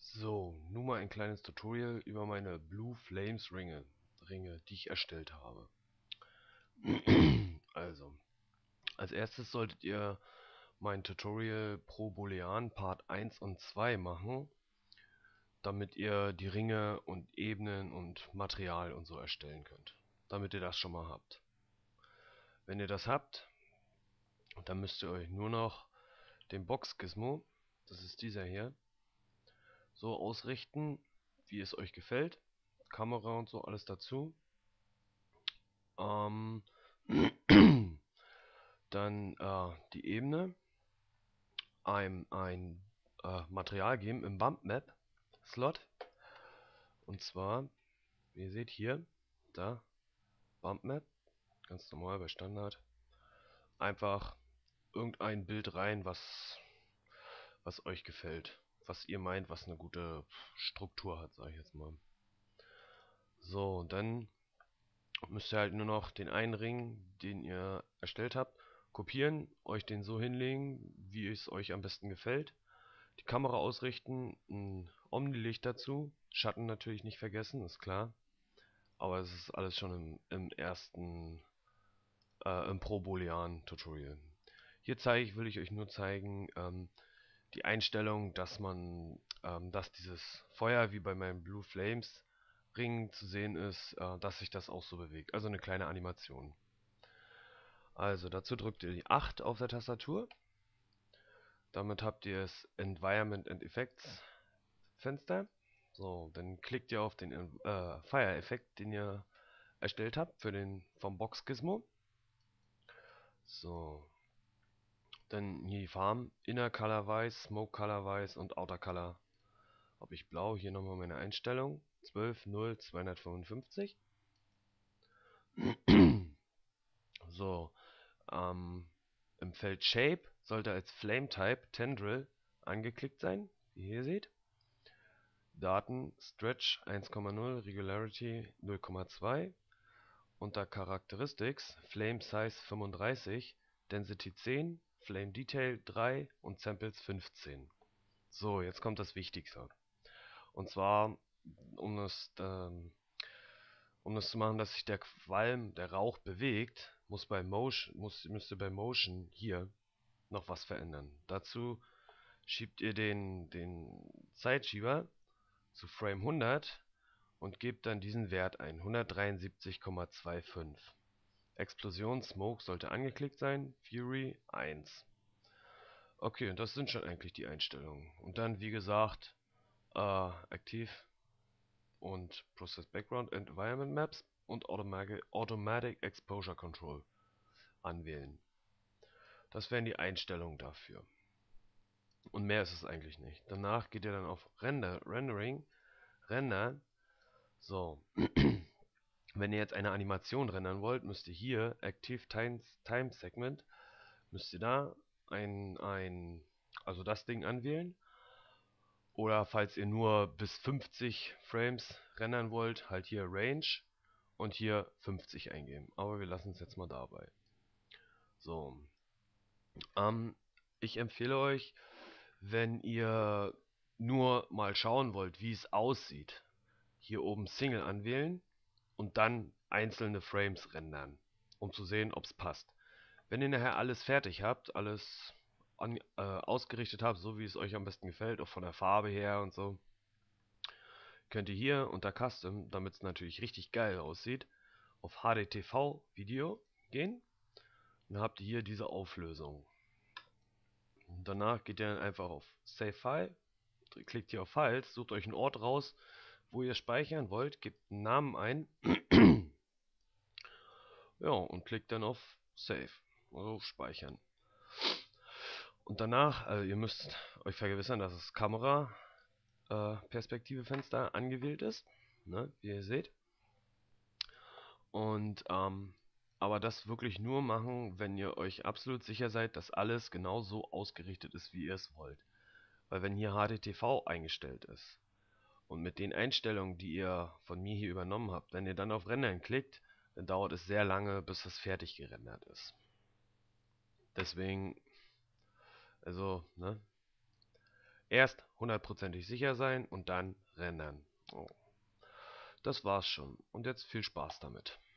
So, nun mal ein kleines Tutorial über meine Blue Flames Ringe, die ich erstellt habe. Also, als erstes solltet ihr mein Tutorial pro Boolean Part 1 und 2 machen, damit ihr die Ringe und Ebenen und Material und so erstellen könnt. Damit ihr das schon mal habt. Wenn ihr das habt, dann müsst ihr euch nur noch den Box-Gizmo, das ist dieser hier, so ausrichten, wie es euch gefällt. Kamera und so, alles dazu. Ähm, Dann die Ebene, ein Material geben im Bump Map Slot. Und zwar, wie ihr seht hier, da, Bump Map, ganz normal bei Standard. Einfach irgendein Bild rein, was euch gefällt. Was ihr meint, was eine gute Struktur hat, sage ich jetzt mal. So, und dann müsst ihr halt nur noch den einen Ring, den ihr erstellt habt, kopieren, euch den so hinlegen, wie es euch am besten gefällt. Die Kamera ausrichten, ein Omnilicht dazu, Schatten natürlich nicht vergessen, ist klar. Aber es ist alles schon im ersten, im Pro Boolean Tutorial. Hier will ich euch nur zeigen, die Einstellung, dass dieses Feuer wie bei meinem Blue Flames Ring zu sehen ist, dass sich das auch so bewegt. Also eine kleine Animation. Also dazu drückt ihr die 8 auf der Tastatur. Damit habt ihr das Environment and Effects Fenster. So, dann klickt ihr auf den Fire-Effekt, den ihr erstellt habt vom Box Gizmo. So, dann hier die Farben, Inner Color Weiß, Smoke Color Weiß und Outer Color habe ich blau. Hier nochmal meine Einstellung, 12.0.255. So, im Feld Shape sollte als Flame Type Tendril angeklickt sein, wie ihr hier seht. Daten Stretch 1,0, Regularity 0,2. Unter Characteristics Flame Size 35, Density 10, Flame Detail 3 und Samples 15. So, jetzt kommt das Wichtigste. Und zwar, um das, um das zu machen, dass sich der Qualm, der Rauch bewegt, müsst ihr bei Motion hier noch was verändern. Dazu schiebt ihr den Zeitschieber zu Frame 100 und gebt dann diesen Wert ein, 173,25. Explosion Smoke sollte angeklickt sein, Fury 1. Okay, und das sind schon eigentlich die Einstellungen. Und dann, wie gesagt, Aktiv und Process Background Environment Maps und Automatic Exposure Control anwählen. Das wären die Einstellungen dafür. Und mehr ist es eigentlich nicht. Danach geht ihr dann auf Rendering, Render. So. Wenn ihr jetzt eine Animation rendern wollt, müsst ihr hier Active Time Segment, müsst ihr da also das Ding anwählen. Oder falls ihr nur bis 50 Frames rendern wollt, halt hier Range und hier 50 eingeben. Aber wir lassen es jetzt mal dabei. So. Ich empfehle euch, wenn ihr nur mal schauen wollt, wie es aussieht, hier oben Single anwählen und dann einzelne Frames rendern, um zu sehen, ob es passt. Wenn ihr nachher alles fertig habt, alles ausgerichtet habt, so wie es euch am besten gefällt, auch von der Farbe her und so, könnt ihr hier unter Custom, damit es natürlich richtig geil aussieht, auf HDTV Video gehen. Dann habt ihr hier diese Auflösung. Und danach geht ihr dann einfach auf Save File, klickt hier auf Files, sucht euch einen Ort raus, wo ihr speichern wollt, gebt einen Namen ein. Ja, und klickt dann auf Save, also speichern. Und danach, also ihr müsst euch vergewissern, dass das Kamera Perspektive Fenster angewählt ist, ne, wie ihr seht. Und aber das wirklich nur machen, wenn ihr euch absolut sicher seid, dass alles genau so ausgerichtet ist, wie ihr es wollt. Weil wenn hier HDTV eingestellt ist und mit den Einstellungen, die ihr von mir hier übernommen habt, wenn ihr dann auf Rendern klickt, dann dauert es sehr lange, bis das fertig gerendert ist. Deswegen, also, ne, Erst hundertprozentig sicher sein und dann rendern. Oh. Das war's schon. Und jetzt viel Spaß damit.